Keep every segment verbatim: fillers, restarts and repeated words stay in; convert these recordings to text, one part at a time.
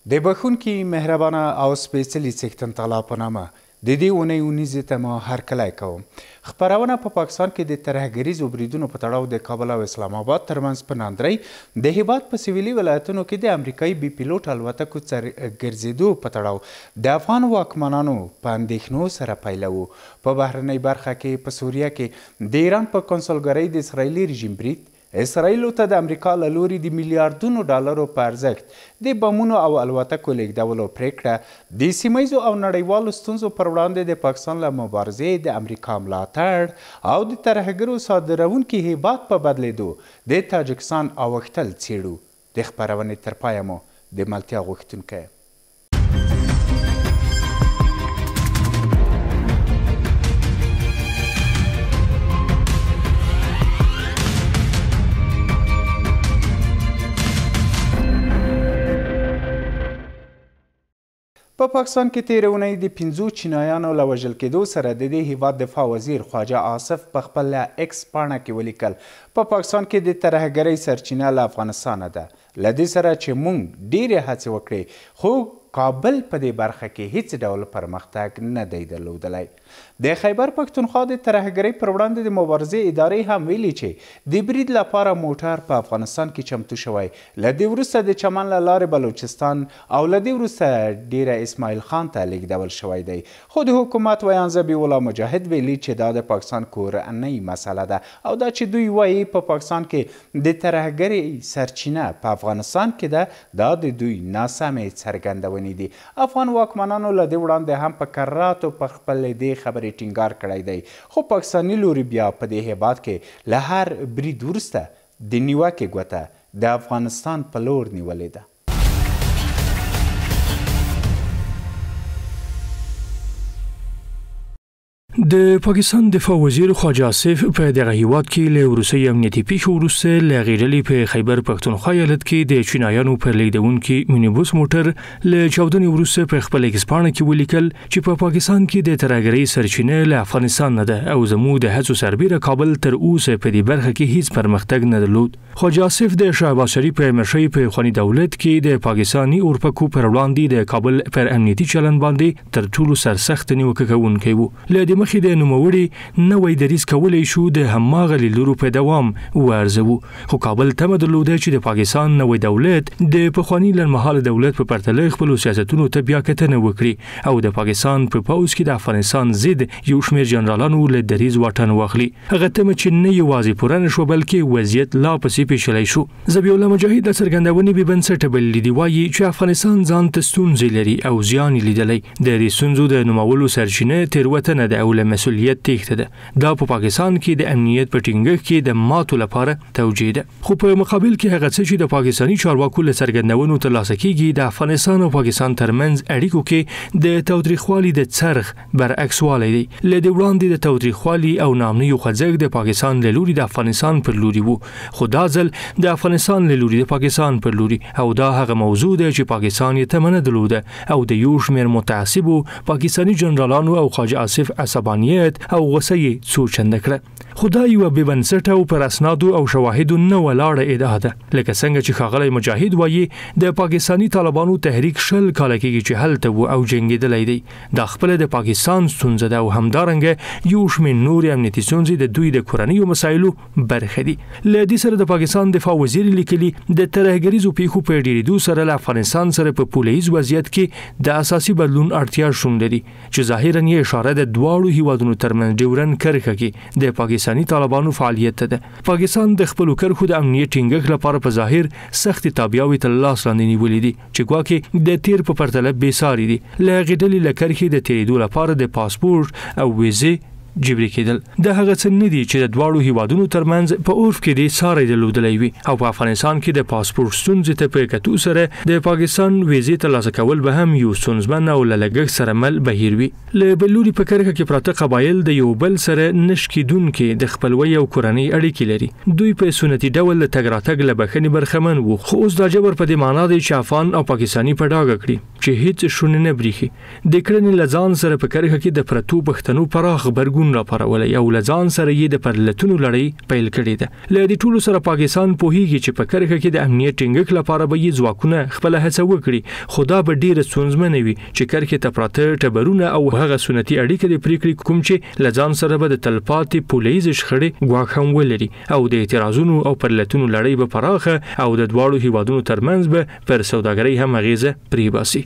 د بخونکي مهربانه او سپېڅلي څښتن تعالی په نامه د دې اونۍ اونیزې ته ما هرکلی کوم. خپرونه په پاکستان کې د ترهګریزو بریدونو په تړاو د کابل او اسلام آباد ترمنځ په ناندرۍ د هیواد په سویلي ولایتونو کې د امریکایي بي پیلوټ الوتکو ګرځېدو په تړاو د افغان واکمنانو په اندېښنو سره پیلوو. په بهرنۍ برخه کې په سوریه کې د ایران په کنسولګرۍ د اسرائیلي رژیم برید اسرائیلو ته د امریکا له لوري د میلیارډونو ډالرو په ارزښت د بمونو او الوتکو لیږدولو پریکړه د سیمه ییزو او نړیوالو ستونزو پر وړاندې د پاکستان له مبارزې د امریکا ملاتړ او د ترهګرو صادروونکي هیواد په بدلیدو د تاجکستان اوښتل څیړو. د خپرونې تر پایه مو د ملتیا غوښتونکی په پاکستان کې تېره اونۍ د پنځو چینایانو له وژل کېدو سره د دې هیواد دفاع وزیر خواجه آصف په خپل ایکس پاڼه کې ولیکل په پاکستان کې د ترهګرۍ سرچینه له افغانستانه ده. له دې سره چې موږ ډېرې هڅې وکړې خو کابل په دې برخه کې هیڅ ډول پرمختګ نه دی درلودلی. د خیبر پښتونخوا د ترهګرۍ پر وړاندې د مبارزې ادارې هم ویلي چې د برید لپاره موټر په افغانستان کې چمتو شوی. له دې وروسته د چمن له لارې بلوچستان او له دې وروسته ډیره اسماعیل خان ته لیږدول شوی دی. خو د حکومت ویان ذبیح الله مجاهد ویلي چې دا د پاکستان کورنۍ مسله ده او دا چې دوی وایي په پاکستان کې د ترهګرۍ سرچینه په افغانستان کې ده دا د دوی ناسمې څرګندونې دي. افغان واکمنانو له دې وړاندې هم په کراتو په خپل دې خبرې ټینګار کړی دی. خو پاکستاني لوري بیا په دې هیواد کې له هر برید وروسته د نیوکې ګوته د افغانستان په لور نیولې ده. د پاکستان دفاع وزیر خواجه آصف په دغه هیواد کې له وروستۍ امنیتي پیښو وروسته له هغې ډلې په خیبر پښتونخوا ایالت کې د چینایانو پر لیږدونکي مینیبوس موټر له چاودنې وروسته په خپل ایکس پاڼه کې ولیکل چې په پاکستان کې د ترهګرۍ سرچینه له افغانستان نه ده او زموږ د هڅو سربیره کابل تر اوسه په دې برخه کې هیڅ پرمختګ نه درلود. خواجه آصف د شهباز شریف په امرشۍ په خواني دولت کې د پاکستاني اورپکو پر وړاندې د کابل پر امنیتي چلند باندې تر ټولو سرسخت نیوکه کوونکی و. له دې مخکې د نوموړي نوی دریځ کولی شو د هماغه لیدلورو په دوام وارزوو. خو کابل تمه درلوده چې د پاکستان نوی دولت د پخواني لنډمهاله دولت په پرتله خپلو سیاستونو ته بیا کتنه وکړي او د پاکستان په پوځ کې د افغانستان ضد یو شمېر جنرالانو له دریځ واټن واخلي. هغه تمه چې نه یوازې پوره نه شوه بلکې وضعیت لا پسې پیچلی شو. ذبیح الله مجاهد د څرګندونې بې بنسټه بللي دي. وایي چې افغانستان ځان ته ستونزې لري او زیان یې لیدلی. د دې ستونزو د نومولو سرچینه تېروتنه ده او له مسؤلیت تېښته ده. دا په پاکستان کې د امنیت په ټینګښت کې د ماتو لپاره توجیه ده. خو په مقابل کې هغه څه چې د پاکستاني چارواکو له څرګندونو ترلاسه کېږي د افغانستان او پاکستان ترمنځ اړیکو کې د تاوتریخوالي د څرخ برعکس والی دی. له دې وړاندې د تاوتریخوالي او ناامنیو خوځښت د پاکستان له لوري د افغانستان پر لوري و. خو دا ځل د افغانستان له لوري د پاکستان پر لوري او دا هغه موضوع ده چې پاکستان یې تمه نه درلوده او د یو شمېر متعصبو پاکستاني جنرالانو او خواجه آصف عصبانیت او غصه یې څو چنده کړه. خو دا یوه بې بنسټه او پر اسنادو او شواهدو نه ولاړه ادعا ده. لکه څنګه چې ښاغلی مجاهد وایي د پاکستاني طالبانو تحریک شل کاله کېږي چې هلته و او جنګېدلی دی. دا خپله د پاکستان ستونزه ده او همدارنګه یو شمېر نورې امنیتي ستونزې د دوی د کورنیو مسایلو برخه دي. له دې سره د پاکستان دفاع وزیر لیکلي د ترهګریزو پیښو په ډېرېدو سره له افغانستان سره په پوله ییز وضعیت کې د اساسي بدلون اړتیا شتون لري چې ظاهراً یې اشاره د دواړو هیوادونو ترمنځ ډیورن کرښه کې د پاکستاني طالبانو فعالیت ته ده. پاکستان د خپلو کرښو د امنیت ټینګښت لپاره په ظاهر سختې تابعاوې تر لاس لاندې نیولې دي چې ګواکې د تیر په پرتله بېساري دي. له هغې ډلې له کرښې د تېرېدو لپاره د پاسپورټ او ویزې جبري کېدل. د هغه څه نه دي چې د دواړو هیوادونو ترمنځ په عرف کې دې ساری درلودلی وي او په افغانستان کې د پاسپورټ ستونزې ته په کتو سره د پاکستان ویزې ترلاسه کول به هم یو ستونزمن او له لګښت سره مل بهیر وي. له بل لوري په کرښه کې پراته قبایل د یو بل سره نش کېدونکې د خپلوۍ او کورنۍ اړیکې لري. دوی په سنتي ډول د تګ راتګ له بښنې برخمن وو. خو اوس دا جبر په دې معنا دی چې افغان او پاکستاني په ډاګه کړي. چې هیڅ شونه نه بریخي د کړنې لزان سره په کرخه کې د پرتو پښتنو پراخ خبرګون راپارولې او لزان سره یې د پرلتونو لړۍ پیل کړې ده. له دې ټولو سره پاکستان پوهیږي چې په کرخه کې د امنیت ټینګښت لپاره به یې ځواکونه خپل هڅه وکړي، خو دا به ډیره ستونزمنه وي چې کرخه ته پراته ټبرونه او هغه سنتي اړیکې د پریکړې کوم چې لزان سره به د تلپاتې پولیس شخړې ګواښ هم ولري او د اعتراضونو او پرلتونو لړۍ به پراخه او د دواړو هیوادونو ترمنځ به پر سوداګرۍ هم اغیزه پریباسي.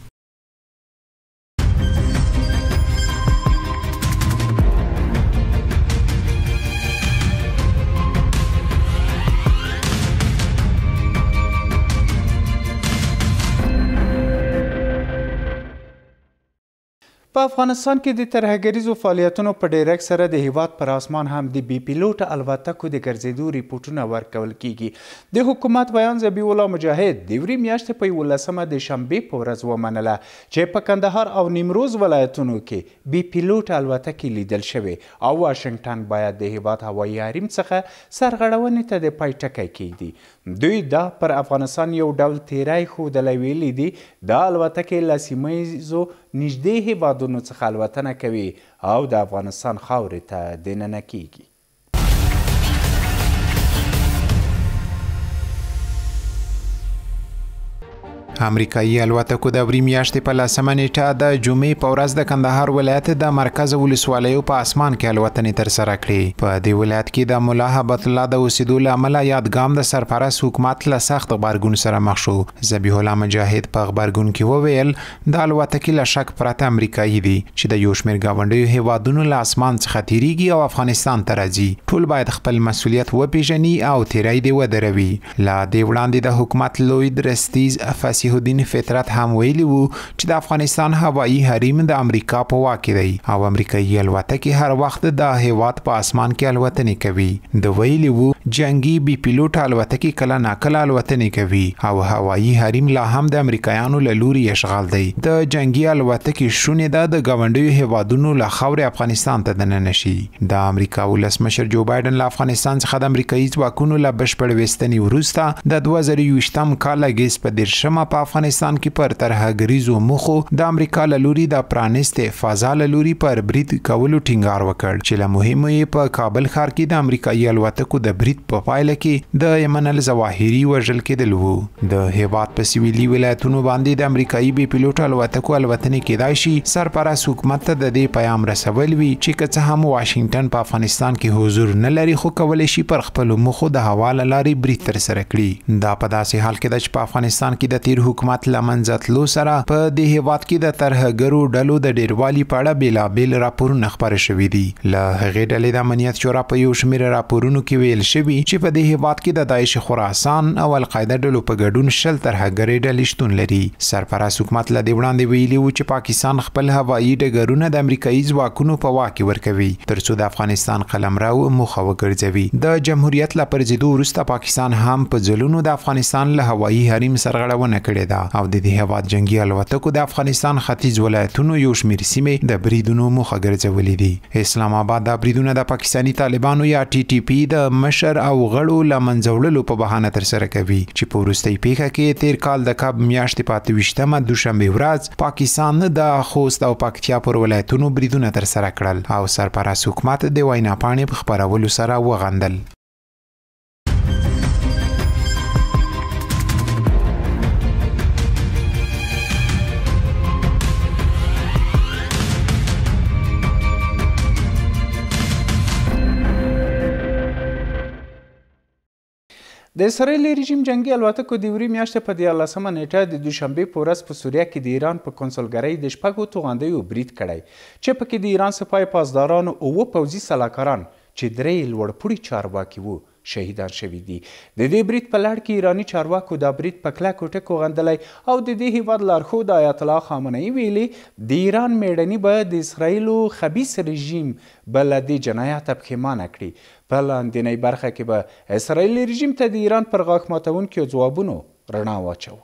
په افغانستان کې د ترهګریزو فعالیتونو په ډیرک سره د هیواد پر اسمان هم د بي پیلوټ الوتکو د ګرځېدو ریپورټونه ورکول کیږي. د حکومت بیان ذبیح الله مجاهد د وری میاشتې په یولسمه د شنبې په ورځ ومنله چې په کندهار او نیمروز ولایتونو کې بي پیلوټ الوتکې لیدل شوې او واشنګټن باید د هیواد هوایي حریم څخه سرغړونې ته د پای ټکی کیږدي. دوی دا پر افغانستان یو ډول تیری ښودلی ویلي دي دا الوتکې له سیمه ییزو نږدې هیوادونو څخه الوتنه کوي او د افغانستان خاورې ته دننه کیږي. امریکایي الوتکو د اپریل میاشتې په لسمه نیټه د جمعې په ورځ د کندهار ولایت د مرکز ولسوالیو په اسمان کې الوتنې ترسره کړې. په دې ولایت کې د ملا هبت الله د اوسېدو له امله یادګام د سرپرست حکومت له سخت غبرګون سره مخ شو. ذبیح الله مجاهد په غبرګون کې وویل د الوتکې له شک پرته امریکایي دي چې د یو شمېر ګاونډیو هیوادونو له اسمان څخه تیریږي او افغانستان ته راځي. ټول باید خپل مسؤلیت وپیژني او تیری دې ودروي. له دې وړاندې د حکومت لوی درستیز فصیح الدین فطرت هم ویلی وو چې د افغانستان هوایي حریم د امریکا په واک کې دی او امریکایي الوتکې هر وخت د هیواد په اسمان کې الوتنې کوي. د ویلی وو جنگي بي پیلوټ الوتکې کله ناکله الوتنې کوي او هوایي حریم لا هم د امریکایانو له لوري اشغال دی. د جنگي الوتکې شونې ده د ګاونډیو هیوادونو له خاورې افغانستان ته دننه شي. د امریکا ولسمشر جو بایدن له افغانستان څخه د امریکایي ځواکونو له بشپړ ویستنې وروسته د دوه زره یوویشتم کال اګست په دېرشمه په افغانستان کې پر ترهګریزو موخو د امریکا له لوري د پرانیستې فضا له لوري پر برید کولو ټینګار وکړ چې له مهمو یې په کابل ښار کې د امریکایي الوتکو د برید په پایله کې د یمن الظواهري وژل کېدل وو. د هیواد په سویلي ولایتونو باندې د امریکایي بي پیلوټ الوتکو الوتنې کېدای شي سرپرست حکومت ته د دې پیام رسول وي چې که څه هم واشنګټن په افغانستان کې حضور نه لري خو کولی شي پر خپلو موخو د هوا له لارې برید ترسره کړي. دا په داسې حال کې ده چې په افغانستان کې د تیر حکومت لمنځه تلو سره په دې هیواد کې د ترهګرو ډلو د ډیروالي په اړه بیلابیل راپورونه خپاره شوي دي. له هغې ډلې د امنیت شورا په یو شمېر راپورونو کې ویل شوي چې په دې هیواد کې د داعش خراسان او القاعده ډلو په ګډون شل ترهګرې ډلې شتون لري. سرپرست حکومت له دې وړاندې ویلي و چې پاکستان خپل هوایي ډګرونه د امریکایي ځواکونو په واک کې ورکوي ترڅو د افغانستان قلمرو موخه وګرځوي. د جمهوریت له پرځېدو وروسته پاکستان هم په ځلونو د افغانستان له هوایي حریم سرغړونه کړې ده او د دې هیواد جنگي الوتکو د افغانستان ختیځ ولایتونو یو شمېر سیمې د بریدونو موخه ګرځولې دي. اسلام آباد دا بریدونه د پاکستاني طالبانو یا ټي ټي پي د مشر او غړو له منځه وړلو په بهانه ترسره کوي چې په وروستۍ پیښه کې تیر کال د کب میاشتې په اته ویشتمه دوشنبې ورځ پاکستان د خوست او پکتیا پر ولایتونو بریدونه ترسره کړل او سرپرست حکومت د وینا پاڼې په خپرولو سره وغندل. د اسرائیل رژیم جنگي الوتکو د وری میاشتې په دیارلسمه نیټه د دوشنبې په ورځ په سوریه کې د ایران په کنسولګرۍ د شپږو توغندیو برید کړی چې پکې د ایران سپاه پاسدارانو اووه پوځي سلاکاران چې درې لوړپوړي چارواکي وو شهیدان شوي دي. د دې برید په لړ کې ایراني چارواکو دا برید په کلکو ټکو غندلی او د دې هیواد لارښود آیت الله خامنه‌ای ویلي د ایران میړني به د اسرائیلو خبیث رژیم به له دې جنایته پښیمانه کړي. په لاندنۍ برخه کې به اسرائیل رژیم ته د ایران پر غاښ ماتونکو ځوابونو رڼا واچوه.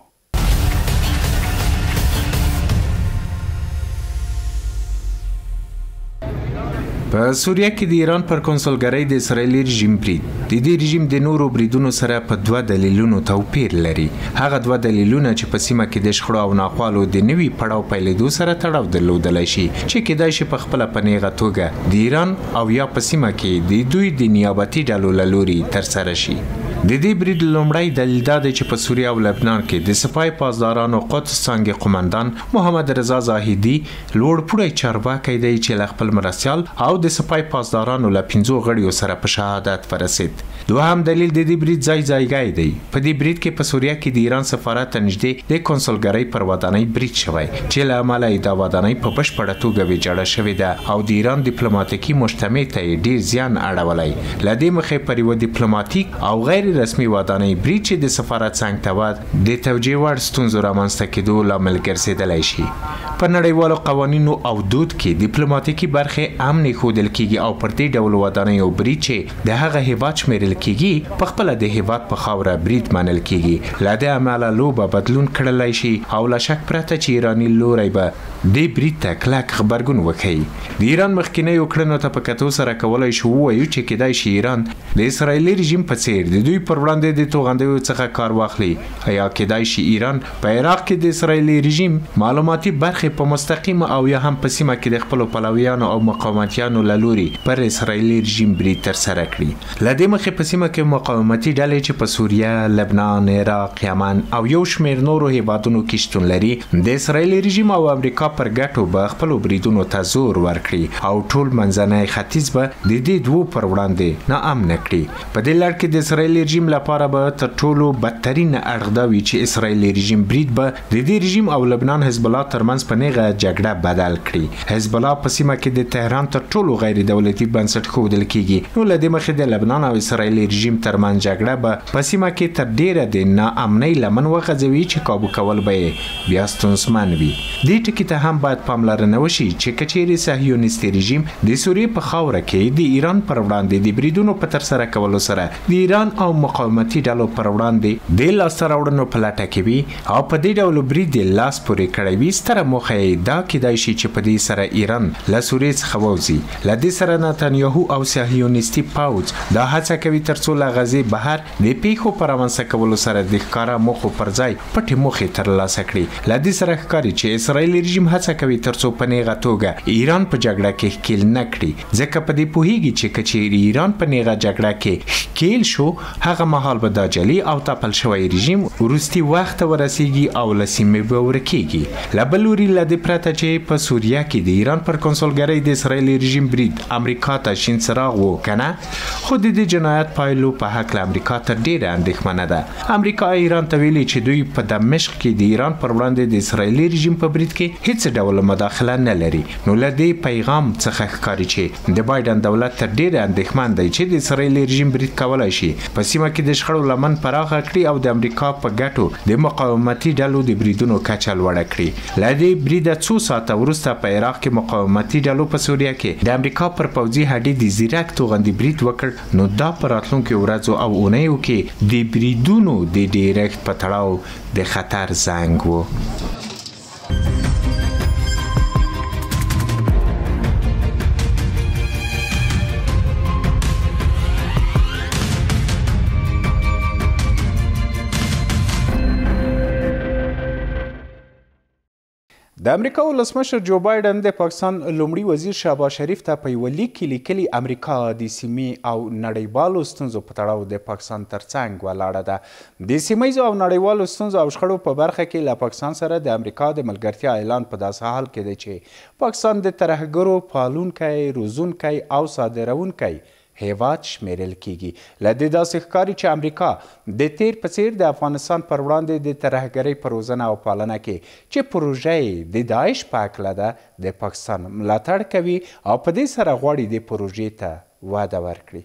په سوریه کې د ایران پر کنسولګرۍ د اسرایلي رژیم برید د دې رژیم د نورو بریدونو سره په دوه دلیلونو توپیر لري. هغه دوه دلیلونه چې په سیمه کې د شخړو او ناخوالو د نوي پړاو پیلېدو سره تړاو درلودلی شي چې کېدای شي په خپله په نیغه توګه د ایران او یا په سیمه کې د دوی د نیابتي ډلو له لوري ترسره شي. د دې برید لومړی دلیل دا دی چې په سوریه او لبنان کې د سپاه پاسدارانو قدس څانګې قماندان محمد رضا زاهدي لوړپوړی چارواکی دی چې له خپل مرستیال او د سپاه پاسدارانو له پنځو غړیو سره په شهادت ورسېد. دوهم دلیل د دې برید ځای ځایګی دی. په دې برید کې په سوریه کې د ایران سفارت ته نږدې د کنسولګرۍ پر ودانۍ برید شوی چې له امله یې دا ودانۍ په بشپړه توګه ویجاړه شوې ده او د ایران ډیپلوماتیکي مجتمع ته یې ډېر زیان اړولی. له دې مخې پر یوه ډیپلوماتیک او غیر رسمي ودانۍ برید چې د سفارت څنګ ته وه د توجیه وړ ستونزو رامنځته کېدو لامل ګرځېدلی شي. په نړیوالو قوانینو او دود کې ډیپلوماتیکي برخې هم نښودل کېږي او پر دې ډول ودانیو برید چې د هغه هیواد شمیرل کېږي په خپله د هیواد په خاوره برید منل کېږي. له دې امله لوبه بدلون کړلی شي او له شک پرته چې ایراني لوری به دې برید ته کلک غبرګون وښیي. د ایران مخکینیو کړنو ته په کتو سره کولی شو ووایو چې کېدای شي ایران د اسرایلي رژیم په څیر د دوی پر وړاندې د توغندیو څخه کار واخلي. یا کېدای شي ایران په عراق کې د اسرایلي رژیم معلوماتي برخې په مستقیم او یا هم په سیمه کې د خپلو پلویانو او مقاومتیانو له لوري پر اسرایلي رژیم برید ترسره کړي. له دې مخې په سیمه کې مقاومتي ډلې چې په سوریه، لبنان، عراق، یمن او یو شمېر نورو هیوادونو کې شتون لري د اسرایلي رژیم او امریکا پر ګټو به خپلو بریدونو ته زور ورکړي او ټول منځنی ختیځ به د دې دوو پر وړاندې ناامنه کړي. په دې لړ کې د اسرایلي رژیم لپاره به تر ټولو بدترین اړخ دا وي چې اسرایلي رژیم برید به د دې رژیم او لبنان حزب الله ترمنځ په نیغه جګړه بدل کړي. حزب الله په سیمه کې د تهران تر ټولو غیر دولتي بنسټ ښودل کېږي. نو له دې مخې د لبنان او اسرایلي رژیم ترمنځ جګړه به په سیمه کې تر ډیره د ناامنۍ لمن وغځوي چې کابو کول به یې بیا ستونزمن وي. دې ټکي ته هم باید پاملرنه وشي چې کچېرې صهیونیستي رژیم د سوریې په خاوره کې د ایران پر وړاندې د بریدونو په ترسره کولو سره د ایران او مقاومتي ډلو پر وړاندې د لاسته راوړنو په لټه کې وي او په دې ډول برید یې لاس پورې کړی وي. ستره موخه یې دا کېدای شي چې په دې سره ایران له سوریې څخه ووځي. له دې سره نتانیاهو او صهیونیستي پوځ دا هڅه کوي تر څو له غزې بهر د پیښو په رامنځته کولو سره د ښکاره موخو پر ځای پټې موخې ترلاسه کړي. له دې سره ښکاري چې اسرایلي رژیم هڅه کوي تر څو په نیغه توګه ایران په جګړه کې ښکیل نه کړي، ځکه په دې پوهیږي چې که چیرې ایران په نیغه جګړه کې ښکیل شو هغه مهال به دا جلي او تپل شوی رژیم وروستي وخت ورسیږي او له سیمې به ورکېږي. له بل لوري له دې پرته چې په سوریه کې د ایران پر کنسولګرۍ د اسرایلي رژیم برید امریکا ته شین څراغ و کنه، خو د دې جنایت پایلو په هکله امریکا تر ډیره اندېښمنه ده. امریکا ایران ته ویلي چې دوی په دمشق کې د ایران پر وړاندې د اسرایلي رژیم په برید کې هیڅ ډول مداخله نه لري. نو له دې پیغام څخه ښکاري چې د بایدن دولت تر ډیره اندېښمن دی چې د اسرایلي رژیم برید کولی شي په سیمه کې د شخړو لمن پراخه کړي او د امریکا په ګټو د مقاومتي ډلو د بریدونو کچه لوړه کړي. له دې بریده څو ساعته وروسته په عراق کې مقاومتي ډلو په سوریه کې د امریکا پر پوځي هډې د زیرک توغندي برید وکړ. نو دا په راتلونکو ورځو او اونیو کې د بریدونو د ډیرکټ په تړاو د خطر زنګ و. د امریکا ولسمشر جو بایدن د پاکستان لومړي وزیر شهباز شریف ته په یوه لیک کې لیکلي امریکا د سیمې او نړیوالو ستونزو په تړاو د پاکستان ترڅنګ ولاړه ده. د سیمهیزو او نړیوالو ستونزو او شخړو په برخه کې له پاکستان سره د امریکا د ملګرتیا اعلان په داسې حال کې دی چې پاکستان د ترهګرو پالونکی، روزونکی او صادرونکی هیواد شمیرل کیږي. له دې داسې ښکاري چې امریکا د تیر په څیر د افغانستان پر وړاندې د ترهګرۍ په روزنه او پالنه کې چې پروژه یې د داعش په هکله ده د پاکستان ملاتړ کوي او په دې سره غواړي دې پروژې ته وده ورکړي.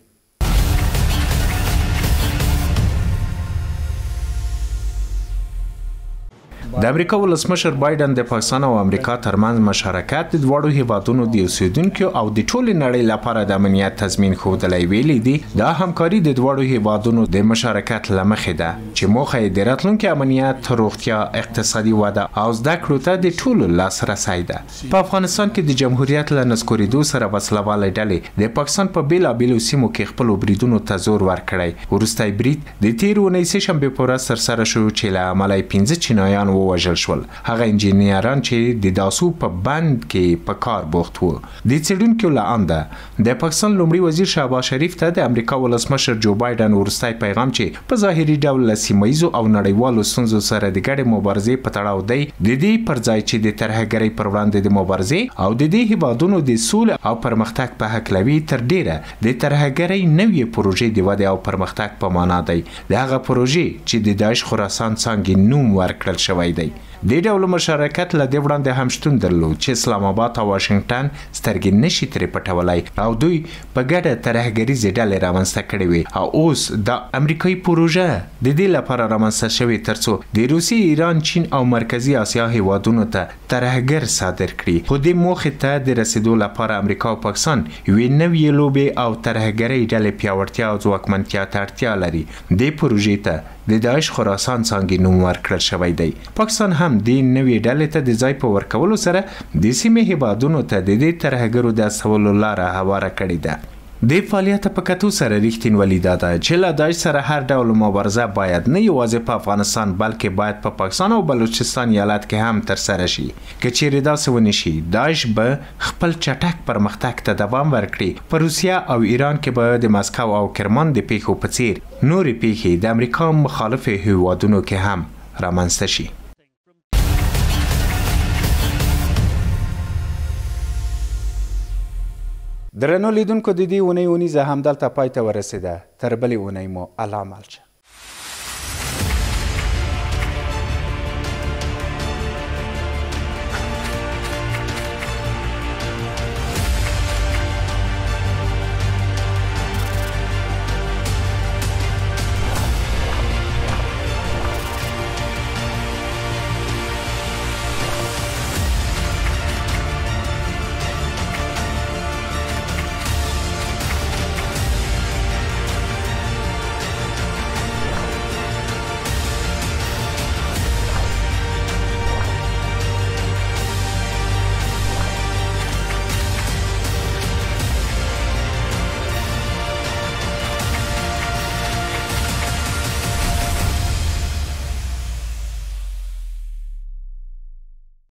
د امریکا ولسمشر بایدن د پاکستان او امریکا ترمنځ مشارکت د دواړو هیوادونو د اوسیدونکو او د ټولې نړۍ لپاره د امنیت تضمین ښودلی ویلي دي دا همکاري د دواړو هیوادونو د مشارکت له مخې ده چې موخه یې د راتلونکي امنیت، روغتیا، اقتصادي وده او زده کړو ته د ټولو لاسرسی ده. په افغانستان کې د جمهوریت له نسکورېدو سره وسلوالې ډلې د پاکستان په بیلابیلو سیمو کې خپلو بریدونو ته زور ورکړی. وروستی برید د تېرې اونۍ سه شنبې په ورځ ترسره شو چې له امله یې پنځه چینایان ووژل شول. هغه انجینران چې د داسو په بند کې په کار بوخت وو. د څېړونکو له انده د پاکستان لومړي وزیر شهباز شریف ته د امریکا ولسمشر جو بایدن وروستی پیغام چې په ظاهري ډول له سیمه ییزو او نړیوالو ستونزو سره د ګډې مبارزې په تړاو دی، د دې پر ځای چې د ترهګرۍ پر وړاندې د مبارزې او د دې هیوادونو د سولې او پرمختګ په هکله تر ډیره د ترهګرۍ نوې پروژې د ودې او پرمختګ په معنا دی. د هغه پروژې چې د داعش خراسان څانګې نوم ورکړل شوی دی. د ډول مشارکت له دې وړاندې هم شتون درلود چې اسلام آباد او واشنگټن سترګې نشي ترې پټولی او دوی په ګډه ترهګریزې ډلې رامنځته کړې وي او اوس د امریکایي پروژه د دې لپاره رامنځته شوې ترڅو د روسیې، ایران، چین او مرکزي اسیا هیوادونو ته ترهګر صادر کړي. خو دې موخې ته د رسیدو لپاره امریکا او پاکستان یوې نوې لوبې او ترهګرۍ ډلې پیاوړتیا او ځواکمنتیا ته اړتیا لري. دې پروژې ته د داعش خراسان څانګې نوم ورکړل شوی دی. پاکستان هم د نوې ډلې ته د ځای په ورکولو سره د سیمې هیوادونو ته د دې ترهګرو د استولو لاره هواره کړې ده. د فعالیت په کتو سره رښتینولي دا ده چې له داعش سره هر ډول مبارزه باید نه یوازې په افغانستان بلکې باید په پاکستان او بلوچستان ایالت کې هم ترسره شي. که چیرې داسې ونه شي داعش به خپل چټک پرمختګ ته دوام ورکړي. په روسیه او ایران کې به د مسکو او کرمان د پیښو په څیر نورې پیښې د امریکا مخالف هیوادونو کې هم رامنځته شي. درنو لیدونکو د دې اونۍ اونیزه همدلته پای ته ورسېده. تر بلې اونۍ مو الله مل شه.